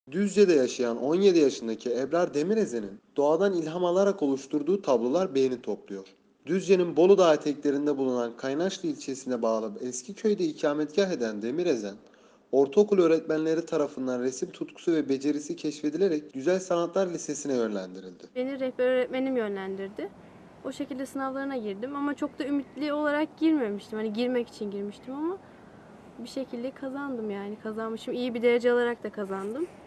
Düzce'de yaşayan 17 yaşındaki Ebrar Demirezen'in doğadan ilham alarak oluşturduğu tablolar beğeni topluyor. Düzce'nin Bolu Dağı eteklerinde bulunan Kaynaşlı ilçesine bağlı eski köyde ikametgah eden Demirezen, ortaokul öğretmenleri tarafından resim tutkusu ve becerisi keşfedilerek Güzel Sanatlar Lisesi'ne yönlendirildi. Beni rehber öğretmenim yönlendirdi. O şekilde sınavlarına girdim ama çok da ümitli olarak girmemiştim. Hani girmek için girmiştim ama bir şekilde kazandım yani. Kazanmışım. İyi bir derece alarak da kazandım.